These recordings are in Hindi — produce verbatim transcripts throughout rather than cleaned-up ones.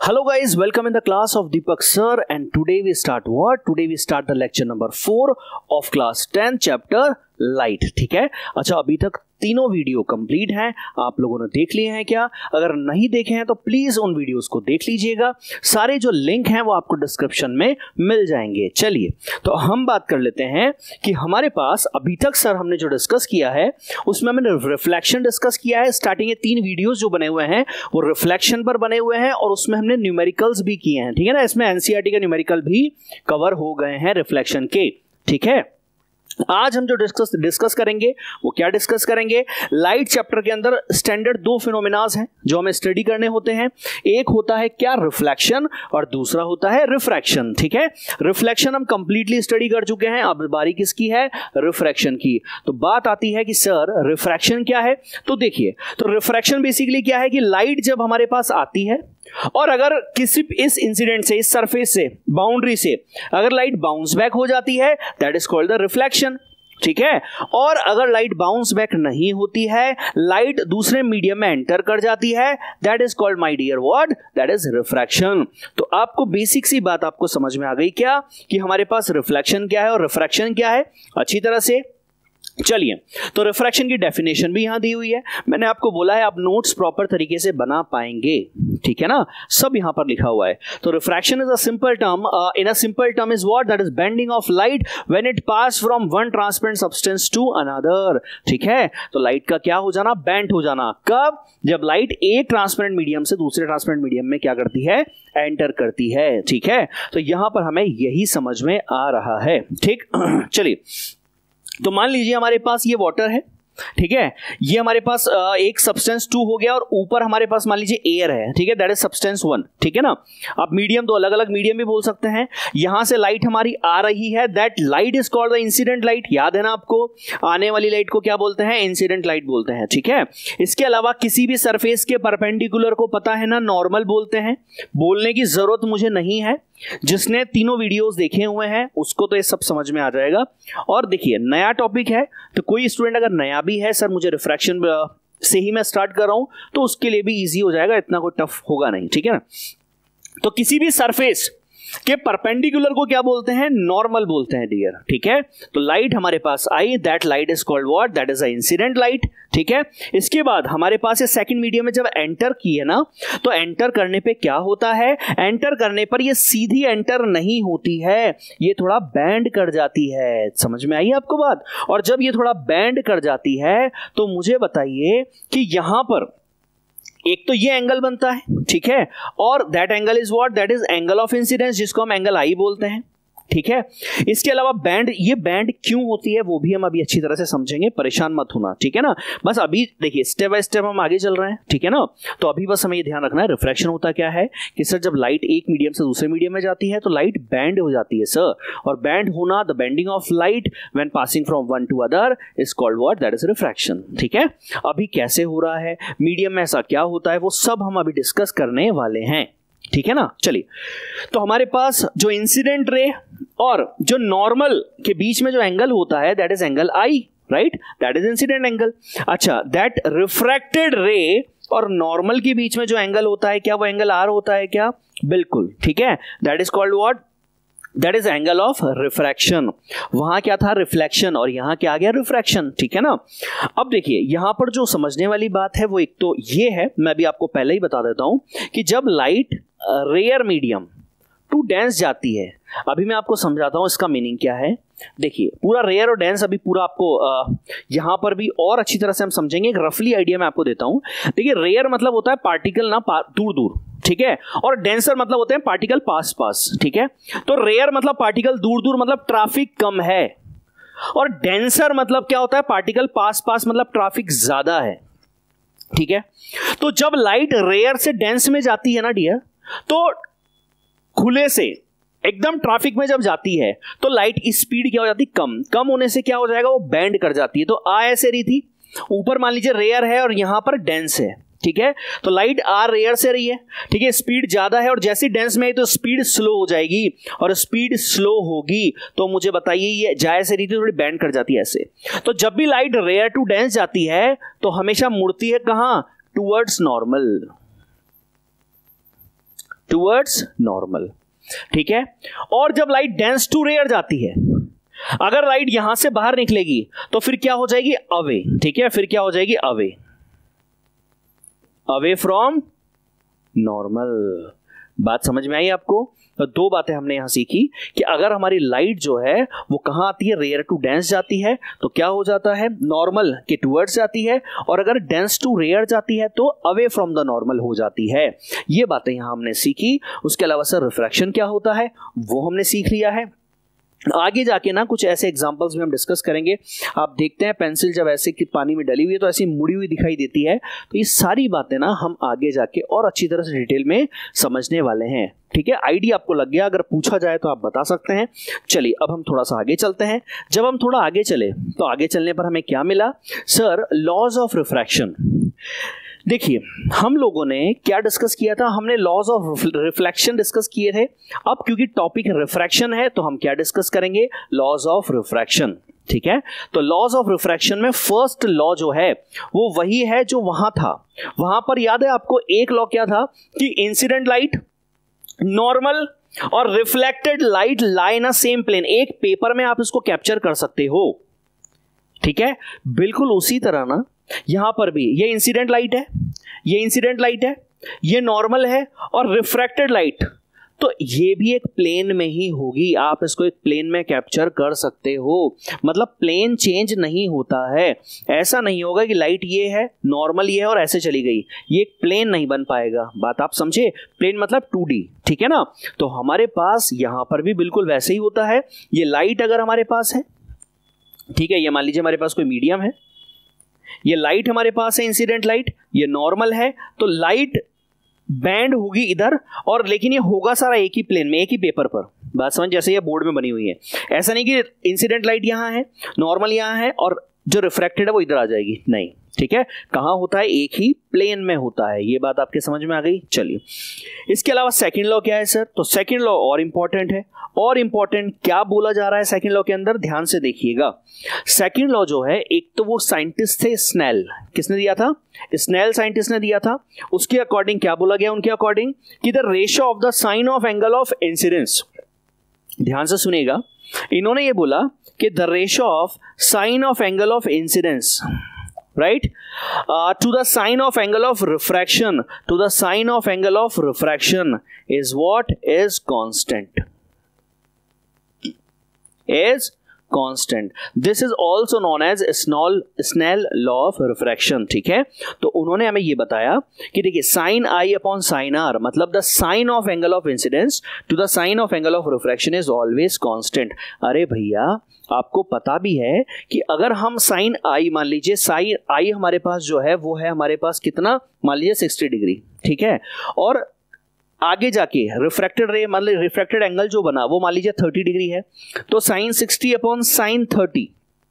Hello guys, welcome in the class of Deepak sir, and today we start what? Today we start the lecture number four of class ten chapter light. ठीक है. अच्छा, अभी तक तीनों वीडियो कंप्लीट हैं, आप लोगों ने देख लिए हैं क्या? अगर नहीं देखे हैं तो प्लीज उन वीडियोस को देख लीजिएगा. सारे जो लिंक हैं वो आपको डिस्क्रिप्शन में मिल जाएंगे. चलिए, तो हम बात कर लेते हैं कि हमारे पास अभी तक सर हमने जो डिस्कस किया है उसमें हमने रिफ्लेक्शन डिस्कस किया है. स्टार्टिंग के तीन वीडियोस जो बने हुए हैं वो रिफ्लेक्शन पर बने हुए हैं और उसमें हमने न्यूमेरिकल्स भी किए हैं. ठीक है ना. इसमें एनसीईआरटी के न्यूमेरिकल भी कवर हो गए हैं रिफ्लेक्शन के. ठीक है. आज हम जो डिस्कस डिस्कस करेंगे वो क्या डिस्कस करेंगे? लाइट चैप्टर के अंदर स्टैंडर्ड दो फिनोमिनाज हैं जो हमें स्टडी करने होते हैं. एक होता है क्या? रिफ्लेक्शन, और दूसरा होता है रिफ्रैक्शन. ठीक है. रिफ्लेक्शन हम कंप्लीटली स्टडी कर चुके हैं, अब बारी किसकी है? रिफ्रैक्शन की. तो बात आती है कि सर रिफ्रैक्शन क्या है. तो देखिए, तो रिफ्रैक्शन बेसिकली क्या है कि लाइट जब हमारे पास आती है और अगर किसी इस इंसिडेंट से, इस सरफेस से, बाउंड्री से अगर लाइट बाउंस बैक हो जाती है, that is called the reflection. ठीक है. और अगर लाइट बाउंस बैक नहीं होती है, लाइट दूसरे मीडियम में एंटर कर जाती है, that is called my dear what? That is refraction. तो आपको बेसिक सी बात आपको समझ में आ गई क्या कि हमारे पास रिफ्लेक्शन क्या है और रिफ्रैक्शन क्या है अच्छी तरह से. चलिए, तो रिफ्रैक्शन की डेफिनेशन भी यहां दी हुई है. मैंने आपको बोला है आप नोट्स प्रॉपर तरीके से बना पाएंगे. ठीक है ना. सब यहां पर लिखा हुआ है. तो refraction is a simple term. In a simple term is what? That is bending of light when it pass from one transparent substance to another. ठीक है. तो लाइट का क्या हो जाना? बेंड हो जाना. कब? जब लाइट एक ट्रांसपेरेंट मीडियम से दूसरे ट्रांसपेरेंट मीडियम में क्या करती है? एंटर करती है. ठीक है. तो यहां पर हमें यही समझ में आ रहा है. ठीक. चलिए, तो मान लीजिए हमारे पास ये वाटर है. ठीक है. ये हमारे पास एक सब्सटेंस टू हो गया और ऊपर हमारे पास मान लीजिए एयर है. ठीक है. That is substance one. ठीक है ना. आप मीडियम तो अलग अलग मीडियम भी बोल सकते हैं. यहां से लाइट हमारी आ रही है, that light is called the incident light. याद है ना आपको? आने वाली लाइट को क्या बोलते हैं? इंसिडेंट लाइट बोलते हैं. ठीक है. इसके अलावा किसी भी सरफेस के परपेंडिकुलर को पता है ना, नॉर्मल बोलते हैं. बोलने की जरूरत मुझे नहीं है, जिसने तीनों वीडियोस देखे हुए हैं उसको तो ये सब समझ में आ जाएगा. और देखिए, नया टॉपिक है तो कोई स्टूडेंट अगर नया भी है, सर मुझे रिफ्रैक्शन से ही मैं स्टार्ट कर रहा हूं, तो उसके लिए भी इजी हो जाएगा, इतना कोई टफ होगा नहीं. ठीक है ना. तो किसी भी सरफेस के परपेंडिकुलर को क्या बोलते हैं? नॉर्मल बोलते हैं डियर. ठीक है. तो लाइट हमारे पास आई, that light is called what? That is a incident light. ठीक है. इसके बाद हमारे पास ये सेकंड मीडियम में जब एंटर की है ना, तो एंटर करने पे क्या होता है? एंटर करने पर ये सीधी एंटर नहीं होती है, ये थोड़ा बैंड कर जाती है. समझ में आई आपको बात? और जब ये थोड़ा बैंड कर जाती है तो मुझे बताइए कि यहां पर एक तो ये एंगल बनता है. ठीक है. और that angle is what? That is angle of incidence, जिसको हम एंगल आई बोलते हैं. ठीक है. इसके अलावा बैंड, ये बैंड क्यों होती है वो भी हम अभी अच्छी तरह से समझेंगे, परेशान मत होना. ठीक है ना. बस अभी देखिए, स्टेप बाय स्टेप हम आगे चल रहे हैं. ठीक है ना. तो अभी बस हमें ये ध्यान रखना है, रिफ्रैक्शन होता क्या है कि सर जब लाइट एक मीडियम से दूसरे मीडियम में जाती है तो लाइट बैंड हो जाती है सर. और बैंड होना, the bending of light when passing from one to other is called what? That is refraction. ठीक है. अभी कैसे हो रहा है, मीडियम में ऐसा क्या होता है, वो सब हम अभी डिस्कस करने वाले हैं. ठीक है ना. चलिए, तो हमारे पास जो इंसिडेंट रे और जो नॉर्मल के बीच में जो एंगल होता है, that is angle I. Right. That is incident angle. अच्छा, दैट रिफ्रैक्टेड रे और नॉर्मल के बीच में जो एंगल होता है, क्या वो एंगल आर होता है क्या? बिल्कुल. ठीक है. That is called what? That is angle of refraction. वहां क्या था? रिफ्लेक्शन. और यहां क्या आ गया? रिफ्रैक्शन. ठीक है ना. अब देखिए, यहां पर जो समझने वाली बात है वो एक तो ये है, मैं भी आपको पहले ही बता देता हूं कि जब light rare medium to dense जाती है, अभी मैं आपको समझाता हूं इसका मीनिंग क्या है. देखिए, पूरा रेयर और डेंस अभी पूरा आपको यहां पर भी और अच्छी तरह से हम समझेंगे. एक रफली आइडिया मैं आपको देता हूं. देखिए, रेयर मतलब होता है पार्टिकल ना दूर दूर. ठीक है. और डेंसर मतलब होते हैं पार्टिकल पास पास. ठीक है. तो रेयर मतलब पार्टिकल दूर दूर, मतलब ट्रैफिक कम है. और डेंसर मतलब क्या होता है? पार्टिकल पास पास, मतलब ट्रैफिक ज्यादा है. ठीक है. तो जब लाइट रेयर से डेंस में जाती है ना डियर, तो खुले से एकदम ट्रैफिक में जब जाती है तो लाइट की स्पीड क्या हो जाती है? कम. कम होने से क्या हो जाएगा? वो बैंड कर जाती है. तो आ ऐसे रही थी, ऊपर मान लीजिए रेयर है और यहां पर डेंस है. ठीक है. तो लाइट आर रेयर से रही है. ठीक है. स्पीड ज्यादा है और जैसी डेंस में आई तो स्पीड स्लो हो जाएगी, और स्पीड स्लो होगी तो मुझे बताइए ये जाए से रही थी, थोड़ी बैंड कर जाती है ऐसे. तो जब भी लाइट रेयर टू डेंस जाती है तो हमेशा मुड़ती है कहां? Towards normal. टुवर्ड्स नॉर्मल, ठीक है। और जब लाइट डेंस टू रेयर जाती है, अगर लाइट यहां से बाहर निकलेगी तो फिर क्या हो जाएगी, अवे, ठीक है, फिर क्या हो जाएगी, अवे, अवे फ्रॉम नॉर्मल। बात समझ में आई आपको? तो दो बातें हमने यहां सीखी कि अगर हमारी लाइट जो है वो कहां आती है, रेयर टू डेंस जाती है तो क्या हो जाता है, नॉर्मल के टुवर्ड्स जाती है, और अगर डेंस टू रेयर जाती है तो अवे फ्रॉम द नॉर्मल हो जाती है। ये बातें यहां हमने सीखी। उसके अलावा सर रिफ्रैक्शन क्या होता है वो हमने सीख लिया है। आगे जाके ना कुछ ऐसे एग्जांपल्स में हम डिस्कस करेंगे। आप देखते हैं पेंसिल जब ऐसे कि पानी में डली हुई है तो ऐसी मुड़ी हुई दिखाई देती है। तो ये सारी बातें ना हम आगे जाके और अच्छी तरह से डिटेल में समझने वाले हैं, ठीक है। आइडिया आपको लग गया? अगर पूछा जाए तो आप बता सकते हैं। चलिए अब हम थोड़ा सा आगे चलते हैं। जब हम थोड़ा आगे चले तो आगे चलने पर हमें क्या मिला, सर लॉज ऑफ रिफ्रैक्शन। देखिए हम लोगों ने क्या डिस्कस किया था, हमने लॉज ऑफ रिफ्लेक्शन डिस्कस किए थे। अब क्योंकि टॉपिक रिफ्रैक्शन है तो हम क्या डिस्कस करेंगे, लॉज ऑफ रिफ्रैक्शन, ठीक है। तो लॉज ऑफ रिफ्रैक्शन में फर्स्ट लॉ जो है वो वही है जो वहां था। वहां पर याद है आपको एक लॉ क्या था कि इंसिडेंट लाइट, नॉर्मल और reflected light lie in a same plane. एक पेपर में आप इसको कैप्चर कर सकते हो, ठीक है। बिल्कुल उसी तरह ना यहां पर भी ये इंसिडेंट लाइट है, ये इंसिडेंट लाइट है, ये नॉर्मल है, और रिफ्रैक्टेड लाइट तो ये भी एक प्लेन में ही होगी। आप इसको एक प्लेन में कैप्चर कर सकते हो, मतलब प्लेन चेंज नहीं होता है। ऐसा नहीं होगा कि लाइट ये है, नॉर्मल ये है और ऐसे चली गई, ये एक प्लेन नहीं बन पाएगा। बात आप समझे? प्लेन मतलब टू डी, ठीक है ना। तो हमारे पास यहां पर भी बिल्कुल वैसे ही होता है। ये लाइट अगर हमारे पास है, ठीक है, ये मान लीजिए हमारे पास कोई मीडियम है, ये लाइट हमारे पास है इंसिडेंट लाइट, ये नॉर्मल है, तो लाइट बैंड होगी इधर, और लेकिन ये होगा सारा एक ही प्लेन में, एक ही पेपर पर। बात समझ? जैसे ये बोर्ड में बनी हुई है, ऐसा नहीं कि इंसिडेंट लाइट यहां है, नॉर्मल यहां है और जो रिफ्रैक्टेड है वो इधर आ जाएगी, नहीं, ठीक है। कहां होता है, एक ही प्लेन में होता है। ये बात आपके समझ में आ गई? चलिए इसके अलावा सेकंड लॉ क्या है सर, तो सेकंड लॉ और इंपॉर्टेंट है। और इंपॉर्टेंट क्या बोला जा रहा है सेकंड लॉ के अंदर, ध्यान से देखिएगा। सेकंड लॉ जो है, एक तो वो साइंटिस्ट थे स्नेल, किसने दिया था, स्नेल साइंटिस्ट ने दिया था। उसके अकॉर्डिंग क्या बोला गया, उनके अकॉर्डिंग कि the ratio of the sine of angle of incidence, ध्यान से सुनिएगा, इन्होंने ये बोला कि the ratio of sine of angle of incidence, right, uh, to the sine of angle of refraction, to the sine of angle of refraction is what is constant, is constant. This is also known as Snell Snell law of refraction, ठीक है। तो उन्होंने हमें ये बताया कि देखिए sin I upon sin R, मतलब the sine of angle of incidence to the sine of angle of refraction is always constant। अरे भैया आपको पता भी है कि अगर हम साइन आई, मान लीजिए साइन आई हमारे पास जो है वो है हमारे पास कितना, मान लीजिए सिक्सटी डिग्री, ठीक है, और आगे जाके रिफ्रैक्टेड रे, मतलब रिफ्रैक्टेड एंगल जो बना वो मान लीजिए थर्टी डिग्री है, तो sine sixty upon sine thirty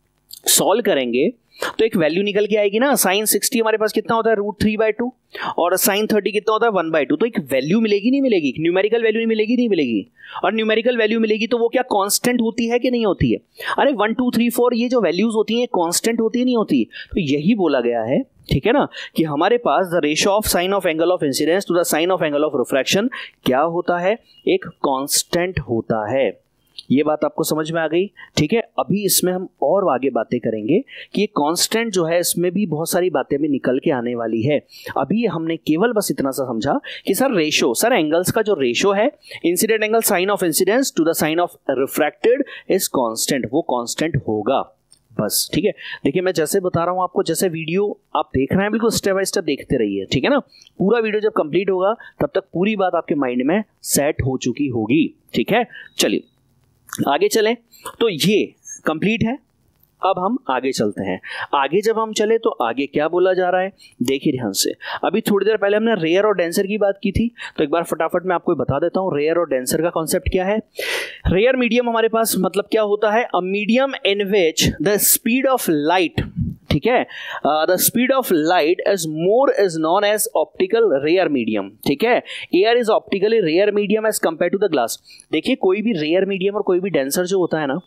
solve करेंगे तो एक वैल्यू निकल के आएगी ना। साइन सिक्सटी हमारे पास कितना होता है, रूट थ्री बाई टू, और साइन थर्टी कितना होता है, वन बाई टू। तो एक वैल्यू मिलेगी नहीं मिलेगी, न्यूमेरिकल वैल्यू नहीं मिलेगी नहीं मिलेगी, और न्यूमेरिकल वैल्यू मिलेगी तो वो क्या कांस्टेंट होती है कि नहीं होती है? अरे वन टू थ्री फोर ये जो वैल्यूज होती हैं कांस्टेंट होती है नहीं होती? तो यही बोला गया है, ठीक है ना, कि हमारे पास the ratio of sine of angle of incidence to the sine of angle of refraction क्या होता है, एक कांस्टेंट होता है। ये बात आपको समझ में आ गई, ठीक है। अभी इसमें हम और आगे बातें करेंगे कि ये कांस्टेंट जो है इसमें भी बहुत सारी बातें भी निकल के आने वाली है। अभी हमने केवल बस इतना सा समझा कि सर रेशो, सर एंगल्स का जो रेशो है, incident angle sine of incidence to the sine of refracted is constant, वो कांस्टेंट होगा, बस, ठीक है। देखिए मैं जैसे बता रहा हूं आपको, जैसे वीडियो आप देख रहे हैं बिल्कुल स्टेप बाय स्टेप देखते रहिए, ठीक है ना। पूरा वीडियो जब कंप्लीट होगा तब तक पूरी बात आपके माइंड में सेट हो चुकी होगी, ठीक है। चलिए आगे चलें, तो ये कंप्लीट है। अब हम आगे चलते हैं। आगे जब हम चले तो आगे क्या बोला जा रहा है, देखिए ध्यान से। अभी थोड़ी देर पहले हमने रेयर और डेंसर की बात की थी, तो एक बार फटाफट मैं आपको बता देता हूं रेयर और डेंसर का कॉन्सेप्ट क्या है। रेयर मीडियम हमारे पास मतलब क्या होता है, a medium in which the speed of light, ठीक है, the speed of light is more is known as optical rare medium, ठीक है। Air is optically rare medium as compared to the glass. देखिए कोई भी रेयर मीडियम और कोई भी डेंसर जो होता है ना,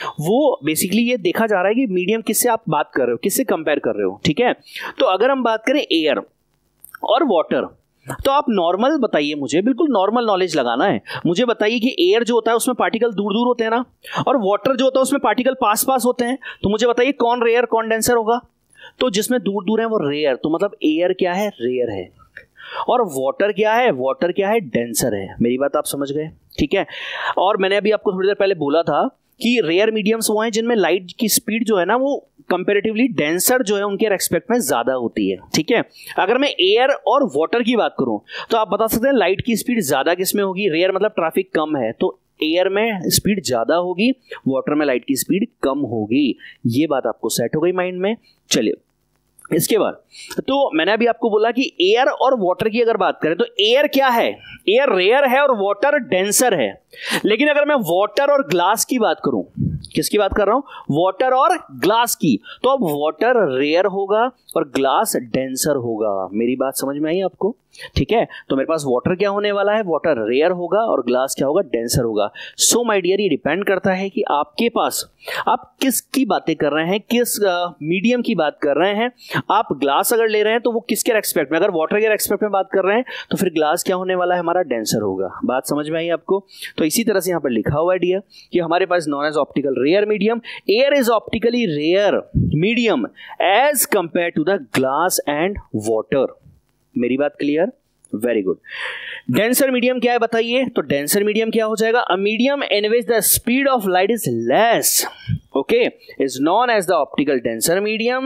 वो बेसिकली ये देखा जा रहा है कि मीडियम किससे आप बात कर रहे हो, किससे कंपेयर कर रहे हो, ठीक है। तो अगर हम बात करें एयर और वाटर, तो आप नॉर्मल बताइए, मुझे बिल्कुल नॉर्मल नॉलेज लगाना है। मुझे बताइए कि एयर जो होता है उसमें पार्टिकल दूर दूर होते हैं ना, और वाटर जो होता है उसमें पार्टिकल पास पास होते हैं। तो मुझे बताइए कौन रेयर कौन डेंसर होगा? तो जिसमें दूर दूर है वो रेयर, तो मतलब एयर क्या है? रेयर है। और वाटर क्या है? वाटर क्या है? डेंसर है। मेरी बात आप समझ गए? ठीक है। और मैंने अभी आपको थोड़ी देर पहले बोला था कि रेयर मीडियम्स वो हैं जिनमें लाइट की स्पीड जो है ना वो कंपैरेटिवली डेंसर जो है उनके रेस्पेक्ट में ज्यादा होती है। ठीक है। अगर मैं एयर और वाटर की बात करूं तो आप बता सकते हैं लाइट की स्पीड ज्यादा किसमें होगी? रेयर मतलब ट्रैफिक कम है, तो एयर में स्पीड ज्यादा होगी, वाटर में लाइट की स्पीड कम होगी। ये बात आपको सेट हो गई माइंड में। चलिए इसके बाद, तो मैंने अभी आपको बोला कि एयर और वाटर की अगर बात करें तो एयर क्या है? एयर रेयर है और वाटर डेंसर है। लेकिन अगर मैं वाटर और ग्लास की बात करूं, किसकी बात कर रहा हूं? वाटर और ग्लास की, तो अब वाटर रेयर होगा और ग्लास डेंसर होगा। मेरी बात समझ में आई आपको? ठीक है। तो मेरे पास वाटर क्या होने वाला है? वाटर रेयर होगा और ग्लास क्या होगा? डेंसर होगा। सो माय डियर, ये डिपेंड करता है कि आपके पास आप किसकी बातें कर रहे हैं, किस मीडियम uh, की बात कर रहे हैं। आप ग्लास अगर ले रहे हैं तो वो किसके रेस्पेक्ट में? अगर वाटर के रेस्पेक्ट में बात कर रहे हैं तो फिर ग्लास क्या होने वाला है? हमारा डेंसर होगा। बात समझ में आई आपको? तो इसी तरह से यहां पर लिखा हुआ है डियर कि हमारे पास known as optical rare medium, air is optically rare medium as compared to the glass and water. मेरी बात clear? Very good. Denser medium क्या है बताइए? तो डेंसर मीडियम क्या हो जाएगा? A medium in which the speed of light is less, okay, is known as the optical denser medium.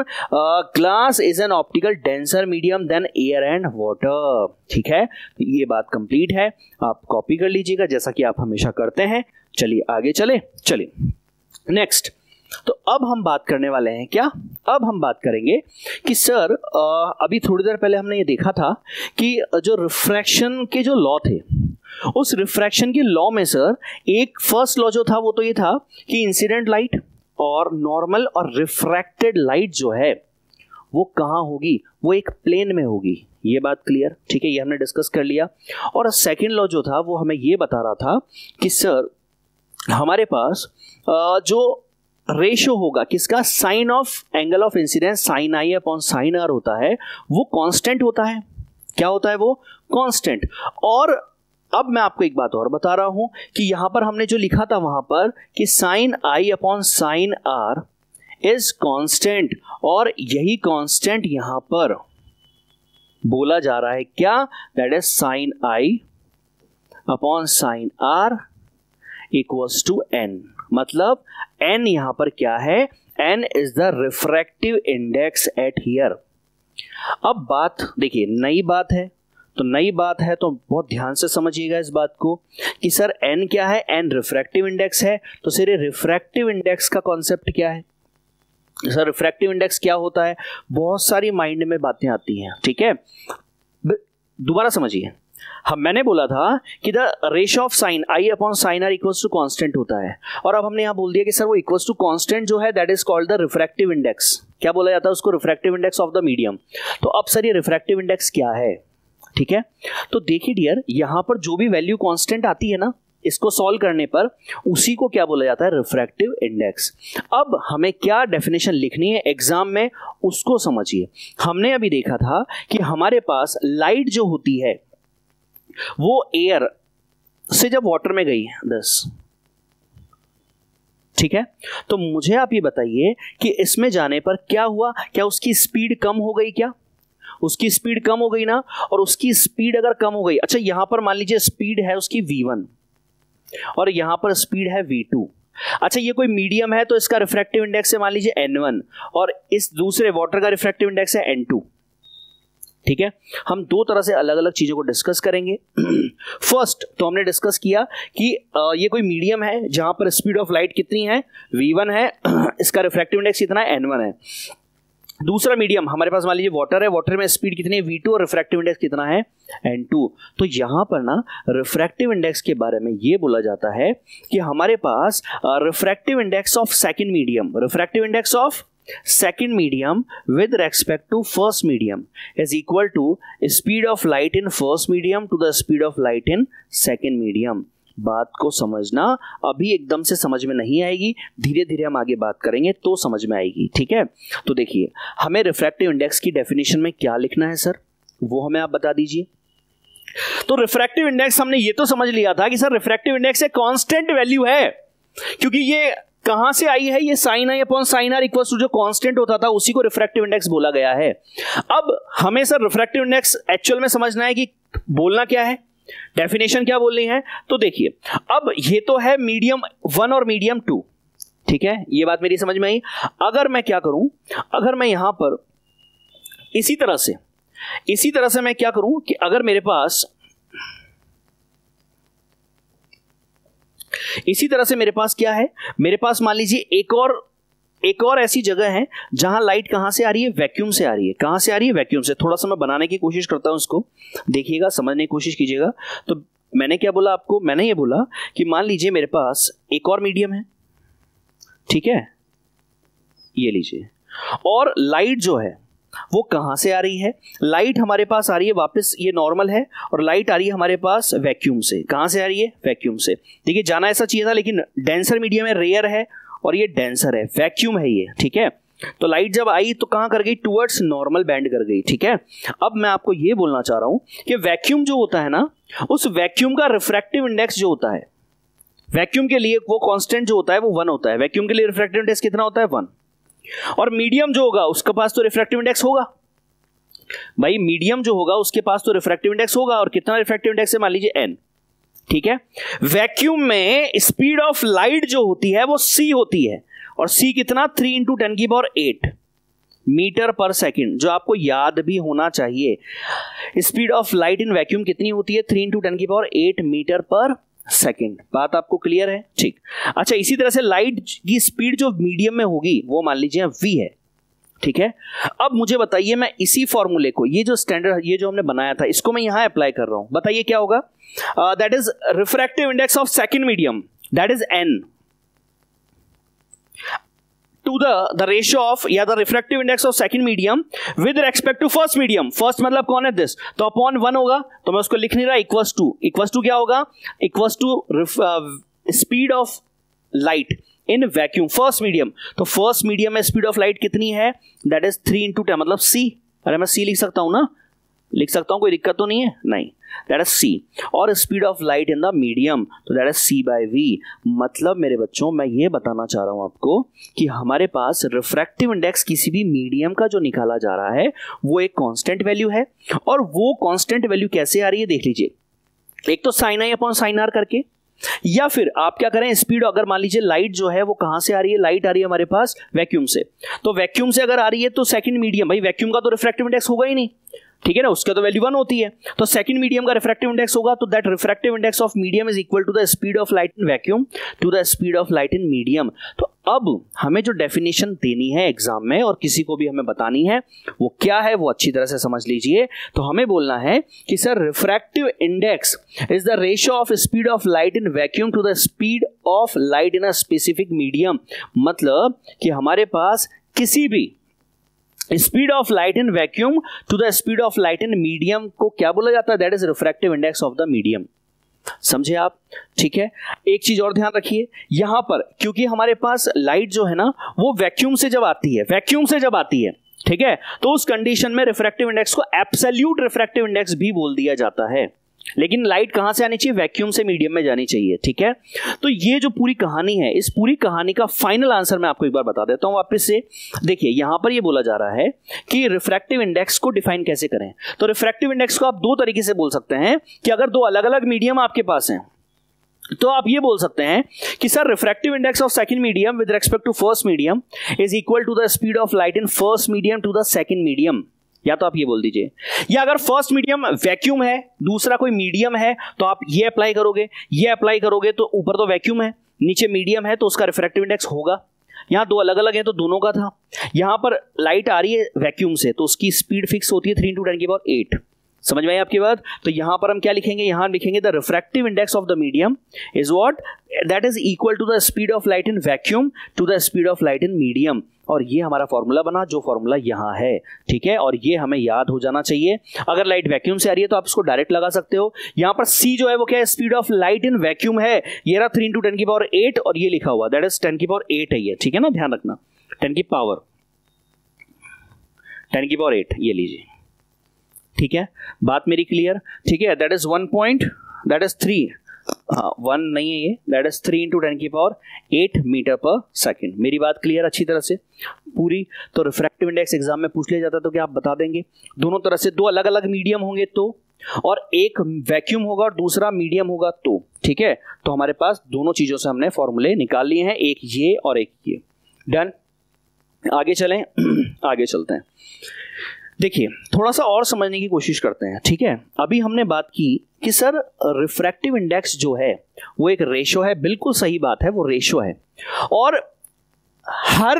Glass is an optical denser medium than air and water. ठीक है, तो ये बात कंप्लीट है। आप कॉपी कर लीजिएगा जैसा कि आप हमेशा करते हैं। चलिए आगे चले। चलिए नेक्स्ट, तो अब हम बात करने वाले हैं क्या? अब हम बात करेंगे कि सर अभी थोड़ी देर पहले हमने ये देखा था कि जो रिफ्रैक्शन के जो लॉ थे, उस रिफ्रैक्शन के लॉ में सर एक फर्स्ट लॉ जो था वो तो ये था कि इंसिडेंट लाइट और नॉर्मल और रिफ्रैक्टेड लाइट जो है वो कहाँ होगी? वो एक प्लेन में होगी। ये बात क्लियर? ठीक है, ये हमने डिस्कस कर लिया। और सेकेंड लॉ जो था वो हमें ये बता रहा था कि सर हमारे पास जो रेशो होगा किसका? Sine of angle of incidence sine I upon sine R होता है, वो कांस्टेंट होता है। क्या होता है वो? कांस्टेंट। और अब मैं आपको एक बात और बता रहा हूं कि यहां पर हमने जो लिखा था वहां पर कि sine I upon sine R is constant, और यही कांस्टेंट यहां पर बोला जा रहा है क्या? That is sine I upon sine R equals to N. मतलब n यहां पर क्या है? n is the refractive index at here. अब बात देखिए, नई बात है तो नई बात है तो बहुत ध्यान से समझिएगा इस बात को कि सर n क्या है? n रिफ्रैक्टिव इंडेक्स है। तो सर ये रिफ्रैक्टिव इंडेक्स का कॉन्सेप्ट क्या है? सर रिफ्रैक्टिव इंडेक्स क्या होता है? बहुत सारी माइंड में बातें आती हैं। ठीक है, दोबारा समझिए। हम मैंने बोला था कि the ratio of sine I upon sine R equals to constant होता है, और अब हमने यहां बोल दिया कि सर वो इक्वल्स टू कांस्टेंट जो है that is called the refractive index. क्या बोला जाता है उसको? Refractive index of the medium. तो अब सर ये रिफ्रैक्टिव इंडेक्स क्या है? ठीक है, तो देखिए डियर, यहां पर जो भी वैल्यू कांस्टेंट आती है ना, इसको सॉल्व करने पर उसी को क्या बोला जाता है? Refractive index. अब हमें क्या डेफिनेशन लिखनी है एग्जाम में, उसको समझिए। हमने अभी देखा था कि हमारे पास लाइट जो होती है वो एयर से जब वाटर में गई दस, ठीक है, तो मुझे आप ये बताइए कि इसमें जाने पर क्या हुआ? क्या उसकी स्पीड कम हो गई? क्या उसकी स्पीड कम हो गई ना? और उसकी स्पीड अगर कम हो गई, अच्छा यहां पर मान लीजिए स्पीड है उसकी वी वन और यहां पर स्पीड है वी टू। अच्छा ये कोई मीडियम है तो इसका रिफ्रैक्टिव इंडेक्स है मान लीजिए एन वन, और इस दूसरे वाटर का रिफ्रैक्टिव इंडेक्स है एन टू। ठीक है, हम दो तरह से अलग अलग चीजों को डिस्कस करेंगे। फर्स्ट तो हमने डिस्कस किया कि ये कोई मीडियम है जहां पर स्पीड ऑफ लाइट कितनी है? वी वन है, इसका रिफ्रैक्टिव इंडेक्स कितना है? एन वन है। दूसरा मीडियम हमारे पास मान लीजिए वाटर है, वाटर में स्पीड कितनी है? वी टू, और रिफ्रैक्टिव इंडेक्स कितना है? N two. तो यहां पर ना रिफ्रैक्टिव इंडेक्स के बारे में ये बोला जाता है कि हमारे पास refractive index of second medium, refractive index of second medium with respect to first medium is equal to speed of light in first medium to the speed of light in second medium। बात को समझना, अभी एकदम से समझ में नहीं आएगी, धीरे धीरे हम आगे बात करेंगे तो समझ में आएगी। ठीक है, तो देखिए हमें रिफ्रैक्टिव इंडेक्स की डेफिनेशन में क्या लिखना है सर, वो हमें आप बता दीजिए। तो रिफ्रैक्टिव इंडेक्स हमने ये तो समझ लिया था कि सर रिफ्रैक्टिव इंडेक्स एक कांस्टेंट वैल्यू है, क्योंकि ये कहां से आई है, ये sine I upon sine R equal to जो कांस्टेंट होता था उसी को रिफ्रैक्टिव इंडेक्स बोला गया है। अब हमें सर रिफ्रैक्टिव इंडेक्स एक्चुअल में समझना है कि बोलना क्या है, डेफिनेशन क्या बोलनी है। तो देखिए, अब ये तो है मीडियम वन और मीडियम टू, ठीक है, ये बात मेरी समझ में आई। अगर मैं क्या करूं, अगर मैं यहां पर इसी तरह से इसी तरह से मैं क्या करूं कि अगर मेरे पास इसी तरह से मेरे पास क्या है, मेरे पास मान लीजिए एक और एक और ऐसी जगह है जहां लाइट कहां से आ रही है, वैक्यूम से आ रही है। कहां से आ रही है, वैक्यूम से। थोड़ा सा मैं बनाने की कोशिश करता हूं, इसको देखिएगा, समझने की कोशिश कीजिएगा। तो मैंने क्या बोला आपको, मैंने ये बोला कि मान लीजिए मेरे पास एक और मीडियम है, ठीक है, ये लीजिए, और लाइट जो है वो कहां से आ रही है, लाइट हमारे पास आ रही है वापस, ये नॉर्मल है, और लाइट आ रही है हमारे पास वैक्यूम से। कहां से आ रही है, वैक्यूम से। देखिए, जाना ऐसा चाहिए था, लेकिन डेंसर मीडियम है, रेयर है, और ये डेंसर है, वैक्यूम है ये, ठीक है। तो लाइट जब आई तो कहां कर गई, टुवर्ड्स नॉर्मल बैंड कर गई, ठीक है। अब मैं आपको ये बोलना चाह रहा हूं कि वैक्यूम जो होता है ना, उस वैक्यूम का रिफ्रैक्टिव इंडेक्स जो होता है, वैक्यूम के लिए वो कांस्टेंट जो होता है वो वन होता है। वैक्यूम के लिए रिफ्रैक्टिव इंडेक्स कितना होता है, वन। और मीडियम जो होगा उसके पास तो रिफ्रैक्टिव इंडेक्स होगा भाई, मीडियम जो होगा उसके पास तो रिफ्रैक्टिव इंडेक्स होगा, और कितना रिफ्रैक्टिव इंडेक्स है, मान लीजिए एन, ठीक है। वैक्यूम में स्पीड ऑफ लाइट जो होती है वो सी होती है, और सी कितना, थ्री इंटू टेन की power eight metre per second, जो आपको याद भी होना चाहिए। Speed of light in vacuum कितनी होती है, थ्री इंटू टेन की power eight metre per second. बात आपको क्लियर है, ठीक। अच्छा, इसी तरह से लाइट की स्पीड जो मीडियम में होगी वो मान लीजिए वी है, ठीक है। अब मुझे बताइए, मैं इसी फॉर्मूले को, ये जो स्टैंडर्ड, ये जो हमने बनाया था, इसको मैं यहां अप्लाई कर रहा हूं, बताइए क्या होगा। That is refractive index of second medium, that is N, to the the ratio of, या the refractive index of second medium with respect to first medium. First मतलब कौन है, दिस, तो अपॉन वन होगा, तो मैं उसको लिख नहीं रहा, इक्वल्स टू, इक्वल्स टू क्या होगा, equals to speed of light in vacuum, first medium. तो फर्स्ट मीडियम में स्पीड ऑफ लाइट कितनी है, that is three into ten, मतलब सी। अरे मैं सी लिख सकता हूं ना, लिख सकता हूं, कोई दिक्कत तो नहीं है, नहीं, दैट इज सी। और speed of light in the medium, तो that is C by V. मतलब मेरे बच्चों, मैं ये बताना चाह रहा हूं आपको कि हमारे पास रिफ्रैक्टिव इंडेक्स किसी भी मीडियम का जो निकाला जा रहा है वो एक कांस्टेंट वैल्यू है, और वो कांस्टेंट वैल्यू कैसे आ रही है, देख लीजिए। एक तो sine I upon sine R करके, या फिर आप क्या करें, स्पीड, अगर मान लीजिए लाइट जो है वो कहां से आ रही है, लाइट आ रही है हमारे पास वैक्यूम से, तो वैक्यूम से अगर आ रही है तो सेकंड मीडियम, भाई वैक्यूम का तो रिफ्रैक्टिव इंडेक्स होगा ही नहीं, ठीक है ना, उसका तो वैल्यू वन होती है, तो सेकंड मीडियम का रिफ्रैक्टिव इंडेक्स होगा, तो that refractive index of medium is equal to the speed of light in vacuum to the speed of light in medium. तो अब हमें जो डेफिनेशन देनी है एग्जाम में, और किसी को भी हमें बतानी है, वो क्या है, वो अच्छी तरह से समझ लीजिए। तो हमें बोलना है कि sir refractive index is the ratio of speed of light in vacuum to the speed of light in a specific medium. मतलब कि हमारे पास किसी भी speed of light in vacuum to the speed of light in medium को क्या बोला जाता है, that is refractive index of the medium. समझे आप, ठीक है। एक चीज और ध्यान रखिए, यहां पर क्योंकि हमारे पास लाइट जो है ना वो वैक्यूम से जब आती है, वैक्यूम से जब आती है, ठीक है, तो उस कंडीशन में रिफ्रैक्टिव इंडेक्स को एब्सोल्यूट रिफ्रैक्टिव इंडेक्स भी बोल दिया जाता है। लेकिन लाइट कहां से आनी चाहिए, वैक्यूम से मीडियम में जानी चाहिए, ठीक है। तो ये जो पूरी कहानी है, इस पूरी कहानी का फाइनल आंसर मैं आपको एक बार बता देता हूं वापस से। देखिए, यहां पर ये बोला जा रहा है कि रिफ्रैक्टिव इंडेक्स को डिफाइन कैसे करें। तो रिफ्रैक्टिव इंडेक्स को आप दो तरीके से बोल सकते हैं कि अगर दो अलग अलग मीडियम आपके पास हैं तो आप ये बोल सकते हैं कि sir refractive index of second medium with respect to first medium is equal to the speed of light in first medium to the second medium. या तो आप ये बोल दीजिए, या अगर फर्स्ट मीडियम वैक्यूम है, दूसरा कोई मीडियम है, तो आप ये अप्लाई करोगे, ये अप्लाई करोगे, तो ऊपर तो वैक्यूम है, नीचे मीडियम है, तो उसका रिफ्रैक्टिव इंडेक्स होगा। यहाँ दो अलग अलग है तो दोनों का था। यहां पर लाइट आ रही है वैक्यूम से, तो उसकी स्पीड फिक्स होती है थ्री इंटू टेन की पावर एट। समझ में आई आपकी बात। तो यहां पर हम क्या लिखेंगे, यहां लिखेंगे the refractive index of the medium is what, that is equal to the speed of light in vacuum to the speed of light in medium. और ये हमारा फॉर्मूला बना, जो फॉर्मूला यहां है, ठीक है। और ये हमें याद हो जाना चाहिए। अगर लाइट वैक्यूम से आ रही है तो आप इसको डायरेक्ट लगा सकते हो। यहां पर सी जो है वो क्या है, speed of light in vacuum है, ये रहा थ्री इंटू टेन की पावर एट, और ये लिखा हुआ दैट इज टेन की पावर एट है ये, ठीक है ना, ध्यान रखना, टेन की पावर टेन की पावर एट, ये लीजिए, ठीक है, बात मेरी क्लियर, ठीक है। That is one point that is three one नहीं है ये, that is three into ten की power eight metre per second. मेरी बात क्लियर अच्छी तरह से पूरी। तो रिफ्रैक्टिव इंडेक्स एग्जाम में पूछ लिया जाता है तो क्या आप बता देंगे? दोनों तरह से, दो अलग अलग मीडियम होंगे तो, और एक वैक्यूम होगा और दूसरा मीडियम होगा तो, ठीक है। तो हमारे पास दोनों चीजों से हमने फॉर्मूले निकाल लिए हैं, एक ये और एक ये। डन, आगे चलें आगे चलते हैं। देखिए थोड़ा सा और समझने की कोशिश करते हैं, ठीक है। अभी हमने बात की कि सर रिफ्रैक्टिव इंडेक्स जो है वो एक रेशो है, बिल्कुल सही बात है, वो रेशो है। और हर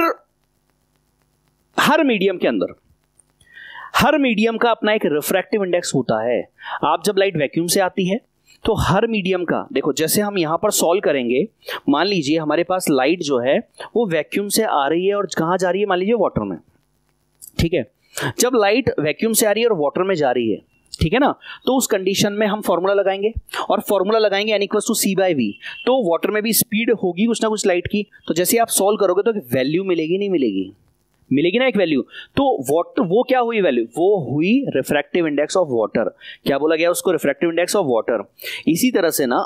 हर मीडियम के अंदर हर मीडियम का अपना एक रिफ्रैक्टिव इंडेक्स होता है। आप जब लाइट वैक्यूम से आती है तो हर मीडियम का, देखो जैसे हम यहां पर सॉल्व करेंगे, मान लीजिए हमारे पास लाइट जो है वो वैक्यूम से आ रही है और कहां जा रही है, मान लीजिए वाटर में, ठीक है। जब लाइट वैक्यूम से आ रही है और वाटर में जा रही है, ठीक है ना, तो उस कंडीशन में हम फॉर्मूला लगाएंगे और फॉर्मूला लगाएंगे N equals to C by V. तो वाटर में भी स्पीड होगी कुछ ना कुछ लाइट की, तो जैसे आप सॉल्व करोगे तो एक वैल्यू मिलेगी, नहीं मिलेगी, मिलेगी ना एक वैल्यू। तो वाटर, वो क्या हुई वैल्यू, वो हुई रिफ्रैक्टिव इंडेक्स ऑफ वाटर। क्या बोला गया उसको? Refractive index of water. इसी तरह से ना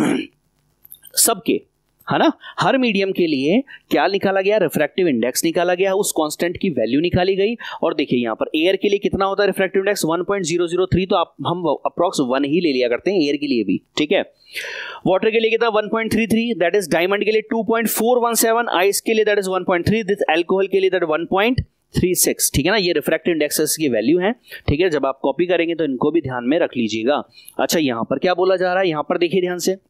सबके, है ना, हर मीडियम के लिए क्या निकाला गया? रिफ्रैक्टिव इंडेक्स निकाला गया, उस कांस्टेंट की वैल्यू निकाली गई। और देखिए यहां पर एयर के लिए कितना होता है refractive index? One point zero zero three, तो आप हम अप्रॉक्स वन ही ले लिया करते हैं एयर के लिए भी, ठीक है। वाटर के लिए कितना? One point three three, that is diamond के लिए two point four one seven, ice के लिए that is one point three, this alcohol के लिए that one point three six, ठीक है ना। ये रिफ्रैक्टिव इंडेक्सेस की वैल्यू है, ठीक है। जब आप कॉपी करेंगे तो इनको भी ध्यान में रख लीजिएगा। अच्छा यहां पर क्या बोला जा रहा है, यहां पर देखिए ध्यान से,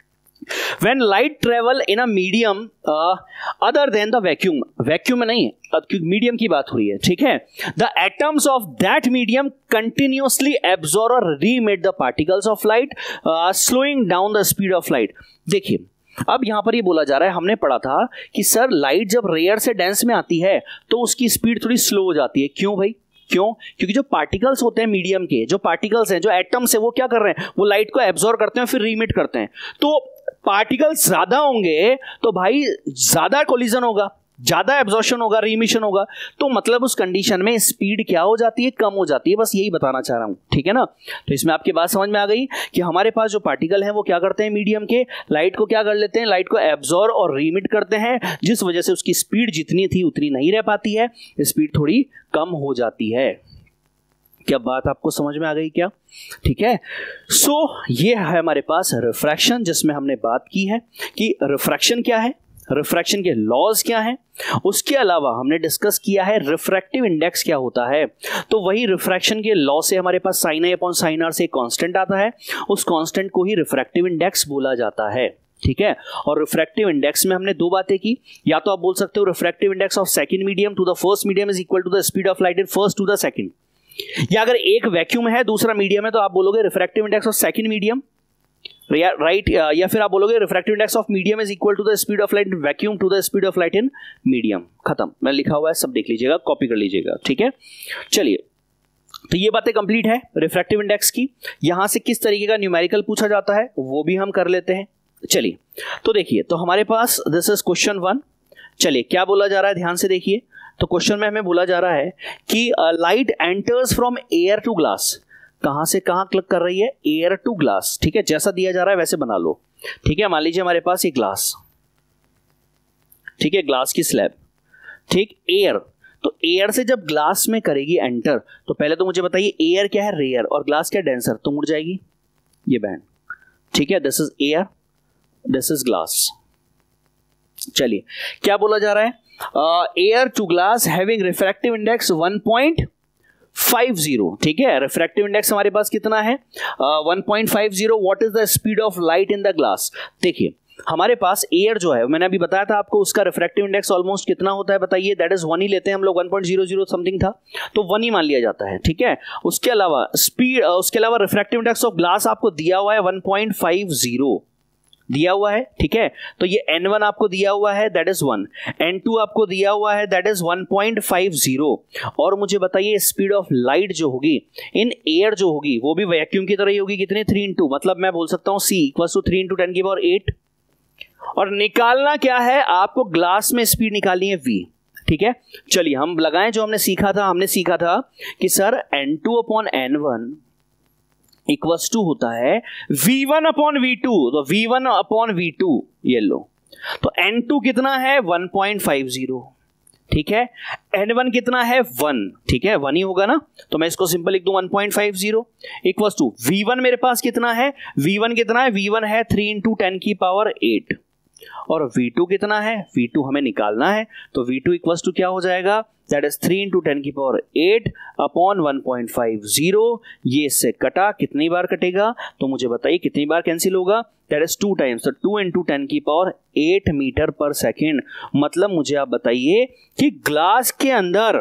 when light travel in a medium uh, other than the vacuum, vacuum में नहीं, मीडियम की बात हो रही है, ठीक है। the atoms of that medium continuously absorb or re-emit the particles of light, uh, slowing down the speed of light। देखिए अब यहां पर ये बोला जा रहा है, हमने पढ़ा था कि सर लाइट जब रेयर से डेंस में आती है तो उसकी स्पीड थोड़ी स्लो हो जाती है। क्यों भाई? क्यों? क्योंकि जो पार्टिकल्स होते हैं मीडियम के, जो पार्टिकल्स हैं, जो एटम्स है, वो क्या कर रहे हैं? वो लाइट को एब्जॉर्ब करते हैं फिर रीमिट करते हैं। तो पार्टिकल्स ज्यादा होंगे तो भाई ज्यादा कोलिजन होगा, ज्यादा एब्जॉर्प्शन होगा, रीमिशन होगा। तो मतलब उस कंडीशन में स्पीड क्या हो जाती है? कम हो जाती है। बस यही बताना चाह रहा हूं, ठीक है ना। तो इसमें आपकी बात समझ में आ गई कि हमारे पास जो पार्टिकल हैं वो क्या करते हैं मीडियम के, लाइट को क्या कर लेते हैं? लाइट को एब्जॉर्ब और रीमिट करते हैं, जिस वजह से उसकी स्पीड जितनी थी उतनी नहीं रह पाती है, स्पीड थोड़ी कम हो जाती है। क्या बात आपको समझ में आ गई क्या? ठीक है। सो so, ये है हमारे पास रिफ्रैक्शन, जिसमें हमने बात की है कि रिफ्रैक्शन क्या है, रिफ्रैक्शन के लॉज क्या हैं। उसके अलावा हमने डिस्कस किया है रिफ्रैक्टिव इंडेक्स क्या होता है। तो वही रिफ्रैक्शन के लॉ से हमारे पास sine A upon sine R से एक कांस्टेंट आता है, उस कांस्टेंट को ही रिफ्रैक्टिव इंडेक्स बोला जाता है, ठीक है। और रिफ्रैक्टिव इंडेक्स में हमने दो बातें की, या तो आप बोल सकते हो refractive index of second medium to the first medium is equal to the speed of light in first to the second, या अगर एक वैक्यूम है दूसरा मीडियम है तो आप बोलोगे refractive index of second medium, right, या फिर आप बोलोगे refractive index of medium is equal to the speed of light in vacuum to the speed of light in medium. खत्म, मैं लिखा हुआ है, सब देख लीजिएगा, कॉपी कर लीजिएगा, ठीक है। चलिए, तो ये बातें कंप्लीट है रिफ्रैक्टिव इंडेक्स की। यहां से किस तरीके का न्यूमेरिकल पूछा जाता है वो भी हम कर लेते हैं। चलिए, तो देखिए, तो हमारे पास दिस इज क्वेश्चन वन। चलिए, क्या बोला जा रहा है, ध्यान से देखिए। तो क्वेश्चन में हमें बोला जा रहा है कि light enters from air to glass. कहां से कहां क्लिक कर रही है? एयर टू ग्लास, ठीक है। जैसा दिया जा रहा है वैसे बना लो, ठीक है। मान लीजिए हमारे पास ये ग्लास, ठीक है, ग्लास की स्लैब, ठीक, एयर। तो एयर से जब ग्लास में करेगी एंटर, तो पहले तो मुझे बताइए एयर क्या है? रेयर, और ग्लास क्या? डेंसर। तो मुड़ जाएगी ये बैंड, ठीक है। This is air, this is glass. चलिए, क्या बोला जा रहा है? Air to glass having refractive index one point five zero, ठीक है। रिफ्रैक्टिव इंडेक्स हमारे पास कितना है? One point five zero. What is the speed of light in the glass? देखिए, हमारे पास एयर जो है, मैंने अभी बताया था आपको, उसका रिफ्रैक्टिव इंडेक्स ऑलमोस्ट कितना होता है बताइए? दैट इज वन ही लेते हैं हम लोग, one point zero zero something था, तो वन ही मान लिया जाता है, ठीक है। उसके अलावा स्पीड, उसके अलावा रिफ्रैक्टिव इंडेक्स ऑफ ग्लास आपको दिया हुआ है वन पॉइंट फाइव ज़ीरो दिया हुआ है, ठीक है। तो ये एन वन आपको दिया हुआ है, that is one, n two आपको दिया हुआ है, that is one point five zero. और मुझे बताइए स्पीड ऑफ लाइट जो होगी इन एयर जो होगी वो भी वैक्यूम की तरह ही होगी, कितने? थ्री इंटू, मतलब मैं बोल सकता हूं c equal to three into ten की पावर एट। और निकालना क्या है आपको? ग्लास में स्पीड निकालनी है वी, ठीक है, चलिए हम लगाएं जो हमने सीखा था। हमने सीखा था कि sir n two upon n one equals to होता है v one upon v two, तो v one upon v two ये लो, तो एन टू कितना है वन पॉइंट फाइव जीरो, ठीक है, एन वन कितना है वन, ठीक है, वन ही होगा ना, तो मैं इसको सिंपल लिख दूं one point five zero equals to v one मेरे पास कितना है, वी वन कितना है, वी वन है थ्री इंटू टेन की पावर एट, और वी टू कितना है, वी टू हमें निकालना है, तो वी टू इक्वल्स टू क्या हो जाएगा, that is three into ten की power eight upon one point five zero, ये इससे कटा, कितनी बार कटेगा, तो मुझे बताइए कितनी बार कैंसिल होगा, दैट इज टू टाइम्स, तो टू इंटू टेन की power eight metre per second. मतलब मुझे आप बताइए कि ग्लास के अंदर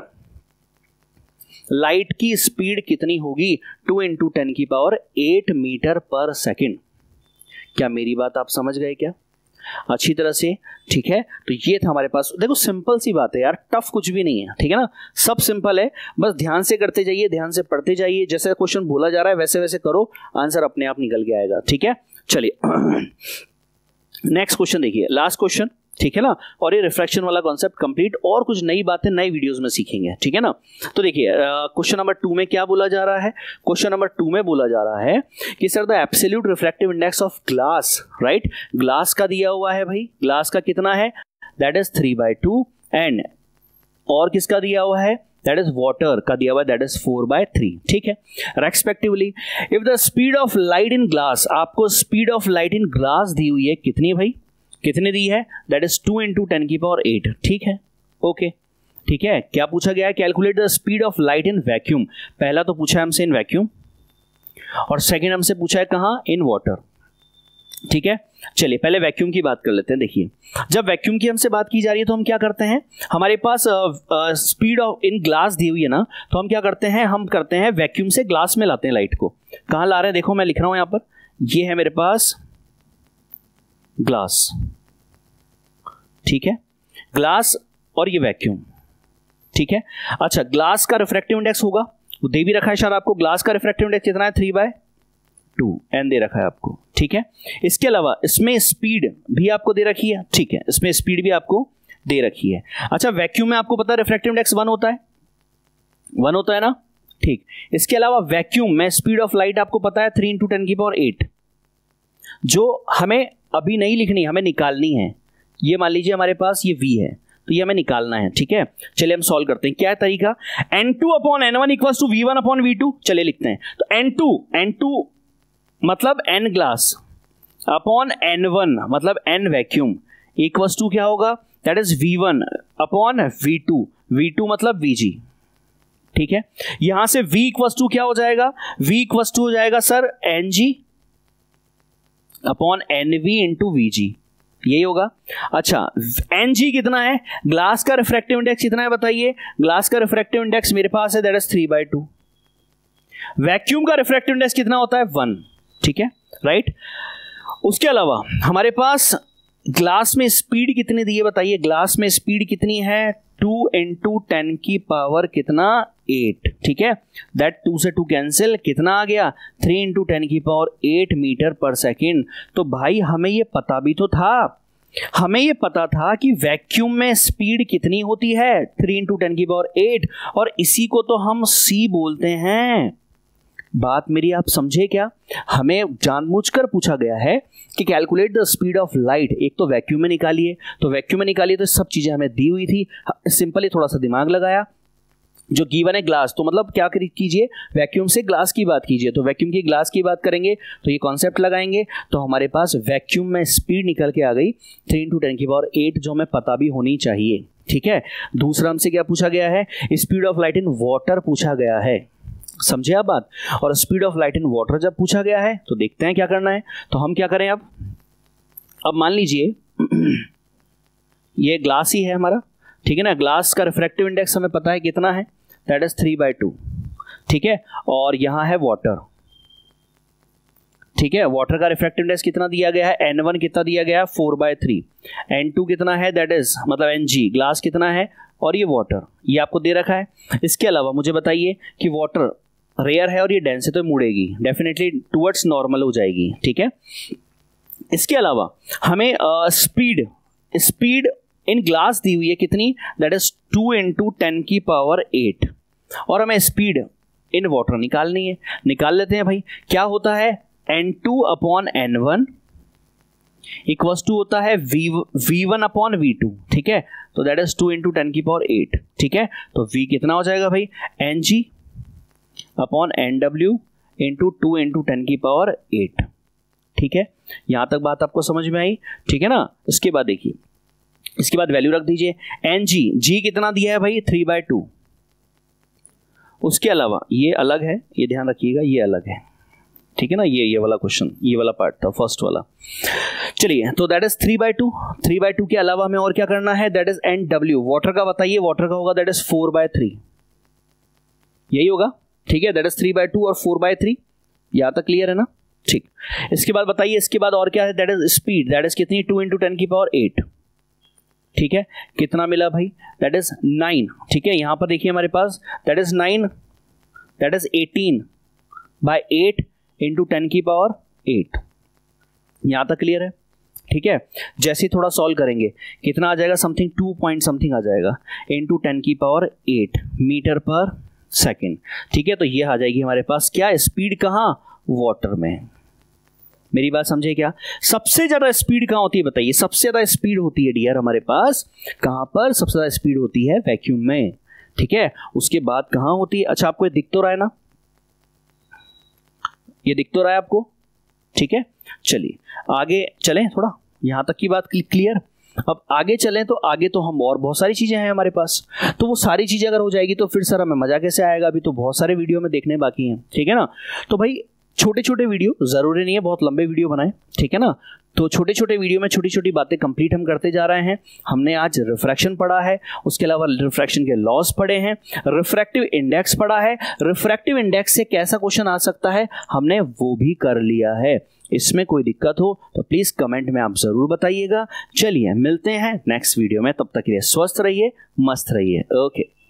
लाइट की स्पीड कितनी होगी, टू इंटू टेन की power eight metre per second. क्या मेरी बात आप समझ गए क्या अच्छी तरह से, ठीक है, तो ये था हमारे पास। देखो सिंपल सी बात है यार, टफ कुछ भी नहीं है, ठीक है ना, सब सिंपल है, बस ध्यान से करते जाइए, ध्यान से पढ़ते जाइए, जैसे क्वेश्चन बोला जा रहा है वैसे वैसे करो, आंसर अपने आप निकल के आएगा, ठीक है। चलिए नेक्स्ट क्वेश्चन देखिए, लास्ट क्वेश्चन, ठीक है ना, और ये रिफ्रैक्शन वाला कॉन्सेप्ट कंप्लीट, और कुछ नई बातें नई वीडियोस में सीखेंगे, ठीक है ना। तो देखिए क्वेश्चन नंबर टू में क्या बोला जा रहा है, क्वेश्चन नंबर टू में बोला जा रहा है कि sir the absolute refractive index of glass, right, glass का दिया हुआ है भाई, ग्लास का कितना है, that is three by two, and और किसका दिया हुआ है, दैट इज वाटर का दिया हुआ है, that is four by three, ठीक है, respectively. If the speed of light in glass, आपको speed of light in glass दी हुई है, कितनी भाई, कितने दी है, that is two into ten की पावर एट, ठीक है, ओके, ठीक है। क्या पूछा गया है, calculate the speed of light in vacuum, पहला तो पूछा है हमसे इन वैक्यूम, और सेकेंड हमसे पूछा है कहां, इन वाटर, ठीक है। चलिए पहले वैक्यूम की बात कर लेते हैं। देखिए जब वैक्यूम की हमसे बात की जा रही है तो हम क्या करते हैं, हमारे पास स्पीड ऑफ इन ग्लास दी हुई है ना, तो हम क्या करते हैं, हम करते हैं वैक्यूम से ग्लास में लाते हैं लाइट को। कहां ला रहे हैं, देखो मैं लिख रहा हूं यहां पर, ये है मेरे पास ग्लास, ठीक है, ग्लास और ये वैक्यूम, ठीक है। अच्छा ग्लास का रिफ्रैक्टिव इंडेक्स होगा, वो दे भी रखा है शायद आपको, ग्लास का रिफ्रैक्टिव इंडेक्स कितना है, थ्री बाय टू, एन दे रखा है आपको, ठीक है। इसके अलावा इसमें स्पीड भी आपको दे रखी है, ठीक है, इसमें स्पीड भी आपको दे रखी है। अच्छा वैक्यूम में आपको पता है रिफ्रैक्टिव इंडेक्स वन होता है, वन होता है ना, ठीक। इसके अलावा वैक्यूम में स्पीड ऑफ लाइट आपको पता है थ्री इंटू टेन की पावर एट, जो हमें अभी नहीं लिखनी, हमें निकालनी है। ये मान लीजिए हमारे पास ये v है, तो ये हमें निकालना है, ठीक है। चलिए हम सॉल्व करते हैं, क्या है तरीका, n two upon n one equals to v one upon v two, चलिए लिखते हैं। तो एन टू, एन टू मतलब n glass upon n one मतलब n वैक्यूम इक्वल्स टू क्या होगा, that is v one upon v two, v two मतलब vg, ठीक है। यहां से v इक्वल्स टू क्या हो जाएगा, v इक्वल्स टू हो जाएगा sir ng upon nv into vg, यही होगा। अच्छा ng कितना है, ग्लास का रिफ्रैक्टिव इंडेक्स कितना है बताइए, ग्लास का रिफ्रैक्टिव इंडेक्स मेरे पास है that is three by two, vacuum का रिफ्रैक्टिव इंडेक्स कितना होता है वन, ठीक है, राइट। उसके अलावा हमारे पास ग्लास में स्पीड कितनी दी है बताइए, ग्लास में स्पीड कितनी है, टू इंटू टेन की पावर कितना, एट, ठीक है, दैट टू से टू कैंसिल, कितना आ गया, थ्री इंटू टेन की power eight metre per second. तो भाई हमें ये पता भी तो था, हमें ये पता था कि वैक्यूम में स्पीड कितनी होती है, थ्री इंटू टेन की पावर एट, और इसी को तो हम सी बोलते हैं। बात मेरी आप समझे क्या, हमें जानबूझकर पूछा गया है कि calculate the speed of light, एक तो वैक्यूम में निकालिए, तो वैक्यूम में निकालिए तो सब चीजें हमें दी हुई थी, सिंपली थोड़ा सा दिमाग लगाया, जो गिवन है ग्लास, तो मतलब क्या कीजिए, वैक्यूम से ग्लास की बात कीजिए, तो वैक्यूम की ग्लास की बात करेंगे तो ये कॉन्सेप्ट लगाएंगे, तो हमारे पास वैक्यूम में स्पीड निकल के आ गई थ्री इंटू टेन की पावर एट, जो हमें पता भी होनी चाहिए, ठीक है। दूसरा हमसे क्या पूछा गया है, speed of light in water पूछा गया है, समझे आप बात। और speed of light in water जब पूछा गया है तो देखते हैं क्या करना है। तो हम क्या करें, अब अब मान लीजिए ये ग्लास ही है हमारा, ठीक है ना, ग्लास का रिफ्रैक्टिव इंडेक्स हमें पता है कितना है, that is three by two, ठीक है, और यहां है वाटर, ठीक है, वाटर का रिफ्रैक्टिव इंडेक्स कितना दिया गया है, एन वन कितना दिया गया है, four by three, n two कितना है, दैट इज मतलब एन जी, ग्लास कितना है, और ये वाटर, ये आपको दे रखा है। इसके अलावा मुझे बताइए कि वाटर रेयर है और ये डेंस है तो मुड़ेगी, डेफिनेटली टुवर्ड्स नॉर्मल हो जाएगी, ठीक है। इसके अलावा हमें स्पीड स्पीड इन ग्लास दी हुई है कितनी, that is two into ten की पावर एट, और हमें स्पीड इन वाटर निकालनी है। निकाल लेते हैं भाई। क्या होता है, N two upon n one equals to होता है v v one upon v two, ठीक है। तो that is two into ten की पावर एट, ठीक है। तो v कितना हो जाएगा भाई, एन जी अपॉन एन डब्ल्यू इंटू टू इंटू टेन की पावर एट, ठीक है। यहां तक बात आपको समझ में आई, ठीक है ना। इसके बाद देखिए, इसके बाद वैल्यू रख दीजिए एन जी, जी कितना दिया है भाई, थ्री बाय टू। उसके अलावा ये अलग है, ये ध्यान रखिएगा, ये अलग है, ठीक है ना। ये ये वाला क्वेश्चन, ये वाला पार्ट था फर्स्ट वाला। चलिए, तो that is three by two. Three by two के अलावा हमें और क्या करना है, दैट इज एन डब्ल्यू। वाटर का बताइए, वाटर का होगा that is four by three, यही होगा, ठीक है। That is three by two और फोर बाय थ्री, यहां तक क्लियर है ना, ठीक। इसके बाद बताइए, इसके बाद और क्या है, that is speed, that is कितनी, टू इंटू टेन की पावर एट, ठीक है। कितना मिला भाई, दैट इज नाइन, ठीक है। यहां पर देखिए हमारे पास that is nine, that is eighteen by eight into ten की पावर एट। यहां तक क्लियर है, ठीक है। जैसे ही थोड़ा सॉल्व करेंगे कितना आ जाएगा, समथिंग टू पॉइंट समथिंग आ जाएगा इंटू टेन की power eight metre per second, ठीक है। तो ये आ जाएगी हमारे पास क्या, स्पीड कहाँ, वाटर में। मेरी बात समझे क्या, सबसे ज्यादा स्पीड कहां होती है बताइए, सबसे ज्यादा स्पीड होती है डियर हमारे पास कहां पर, सबसे ज्यादा स्पीड होती है वैक्यूम में, ठीक है। उसके बाद कहां होती है, अच्छा आपको ये दिख तो रहा है ना, ये दिख तो रहा है आपको, ठीक है। चलिए आगे चलें, थोड़ा यहां तक की बात क्लियर। अब आगे चलें, तो आगे तो हम और बहुत सारी चीजें हैं हमारे पास, तो वो सारी चीजें अगर हो जाएगी तो फिर सर हमें मजा कैसे आएगा, अभी तो बहुत सारे वीडियो में देखने बाकी हैं, ठीक है ना। तो भाई छोटे छोटे वीडियो, जरूरी नहीं है बहुत लंबे वीडियो बनाएं, ठीक है ना। तो छोटे छोटे वीडियो में छोटी छोटी बातें कंप्लीट हम करते जा रहे हैं। हमने आज रिफ्रैक्शन पढ़ा है, उसके अलावा रिफ्रैक्शन के लॉस पढ़े हैं, रिफ्रैक्टिव इंडेक्स पढ़ा है, रिफ्रैक्टिव इंडेक्स से कैसा क्वेश्चन आ सकता है हमने वो भी कर लिया है। इसमें कोई दिक्कत हो तो प्लीज कमेंट में आप जरूर बताइएगा। चलिए मिलते हैं नेक्स्ट वीडियो में, तब तक के लिए स्वस्थ रहिए, मस्त रहिए, ओके।